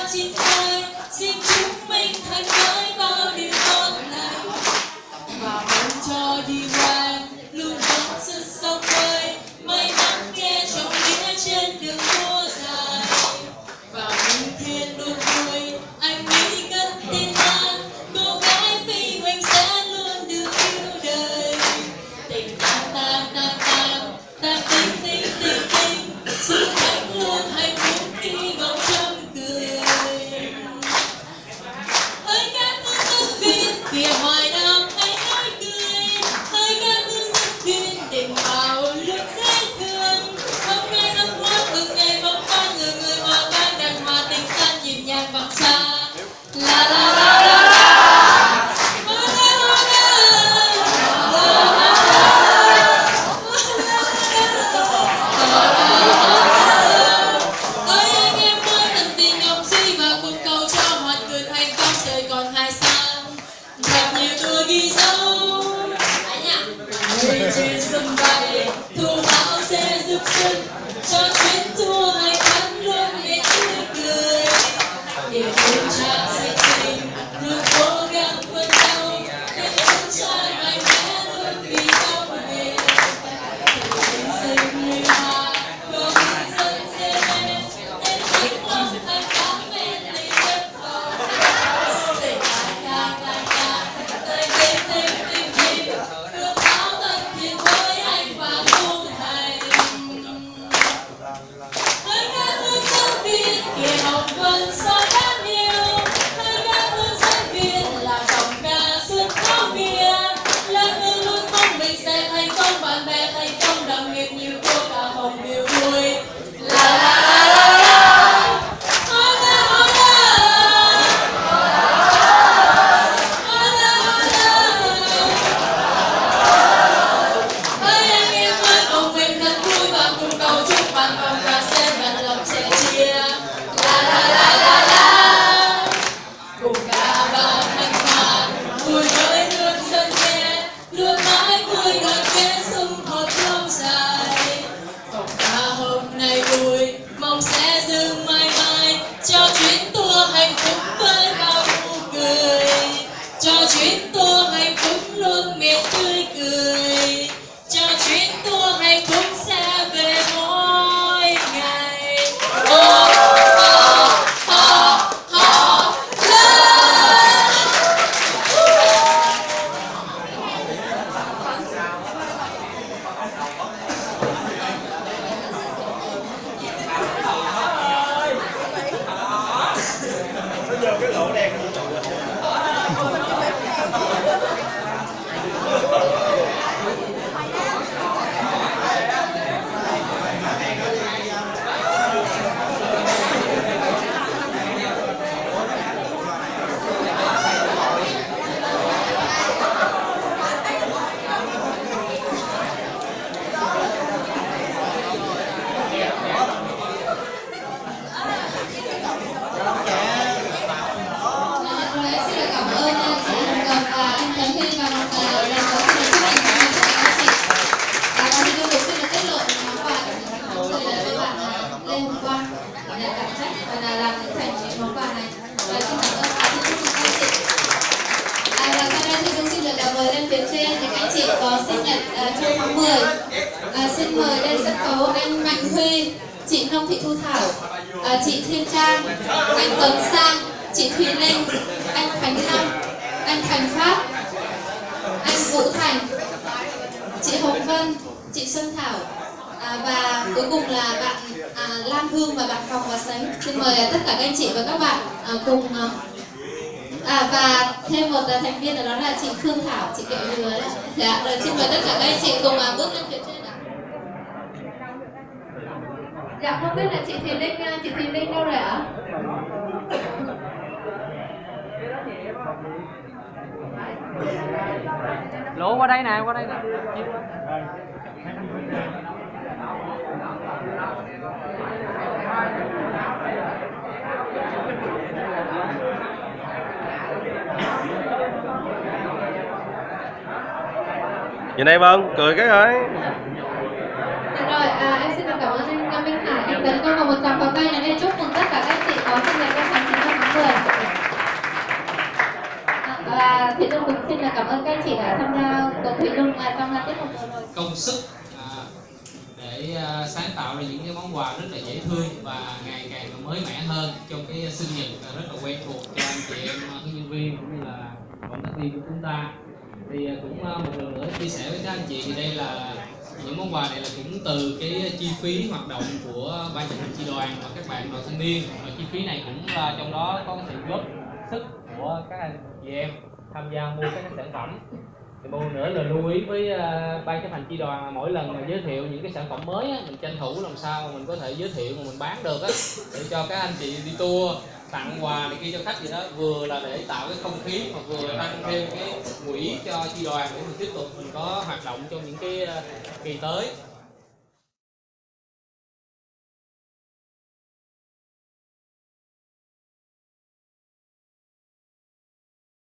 trên vai, xin chúng mình thành với bao điều tốt lành và mong cho đi qua luôn có sự sống vơi, may mắn nghe trong nghĩa trên đường đua dài và minh thiên luôn vui. Anh nghĩ cần tin an, cô gái phi hoành sẽ luôn được yêu đời. Tình tang tang tang tang tang tình tình tình tình, sự anh luôn hạnh phúc khi ngọc trâm cười. Hỡi các hướng dẫn viên kìa hoài năm anh nói cười, hỡi các hướng dẫn viên định vào lúc dễ thương. Hôm nay năm hoa từng ngày vòng qua người người hòa vang đàn hòa tình tan nhịp nhàng vọng xa. La la la la la. Trên sân bay thu bão sẽ giúp sức cho chuyến tour hành khắp luôn để tươi cười. Để phương trang xinh xinh luôn cố gắng phấn đấu, để phương trang mạnh mẽ luôn vì công việc. Tình xinh như hoa luôn dần dễ lên, để tiếng lòng thành cảm bên tình đất phòng. Tình ta ta ta ta, tình tình tình tình tình. Thiên với anh và cô thầy. Hỡi các hướng dẫn viên kìa học vân soi đáng yêu, hỡi các hướng dẫn viên là dòng ca suốt tháo bia, là người luôn mong mình sẽ thành công, bạn bè thành công, đồng nghiệp nhiều cô cả hồng đều vui. La la la la la. Hola hola. Hola hola. Quên thật vui và cùng cầu chúc bạn vòng và xem bạn lòng sẽ chia. La la la la la. Cùng ca bao thanh thản vui với luôn dân nghe, luôn mãi vui đoàn kết sum họp lâu dài. Vòng ca hôm nay vui mong sẽ dừng mãi mãi, cho chuyến tour hạnh phúc với bao nụ cười, cho chuyến tour hạnh phúc luôn miệt tươi cười, cho chuyến tour hạnh phúc sẽ về mỗi ngày. Ho ho ho ho la. Bây giờ cái lỗ đen vũ trụ Xin mời lên sân khấu anh Mạnh Huy, chị Nông Thị Thu Thảo, chị Thiên Trang, anh Tuấn Sang, chị Thùy Linh, anh Khánh Lâm, anh Thành Phát, anh Vũ Thành, chị Hồng Vân, chị Xuân Thảo và cuối cùng là bạn Lan Hương và bạn Phòng và Sánh. Xin mời tất cả các anh chị và các bạn cùng và thêm một thành viên đó là chị Phương Thảo, chị Kẹo Dừa đấy. Dạ, rồi xin mời tất cả các anh chị cùng bước lên phía trên ạ. Dạ, không biết là chị Thùy Linh đâu rồi ạ? Lỗ qua đây nè, qua đây nè. Nhìn đây Vân, cười cái ơi. Rồi, em xin được cảm ơn anh Minh Hải, anh Tấn Công và một tràng pháo tay này để chúc mừng tất cả các chị có sinh nhật trong tháng 9 người. Và Thủy Dung cũng xin là cảm ơn các anh chị đã tham gia cùng Thủy Dung trong tiết mục vừa rồi. Công sức để sáng tạo ra những cái món quà rất là dễ thương và ngày càng mới mẻ hơn trong cái sinh nhật rất là quen thuộc cho anh chị em hướng nhân viên cũng như là cộng tác viên của chúng ta. Thì cũng một lần nữa chia sẻ với các anh chị thì đây là những món quà này là cũng từ cái chi phí hoạt động của ban chấp hành chi đoàn và các bạn đoàn thanh niên, và chi phí này cũng là trong đó có sự góp sức của các anh chị em tham gia mua các sản phẩm. Thì một nữa là lưu ý với ban chấp hành chi đoàn là mỗi lần mà giới thiệu những cái sản phẩm mới á, mình tranh thủ làm sao mà mình có thể giới thiệu mà mình bán được á, để cho các anh chị đi tour tặng quà này kia cho khách gì đó, vừa là để tạo cái không khí mà vừa tăng thêm cái quỹ cho chi đoàn để mình tiếp tục mình có hoạt động trong những cái kỳ tới.